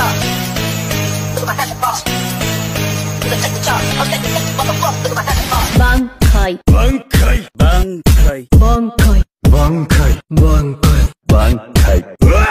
chart. Look at my hat and boss. Look at the chart. I'm taking the motherfucker. Look at my hat and boss. Bankai. Bankai. Bankai. Bankai. Bankai. Bankai. Bankai.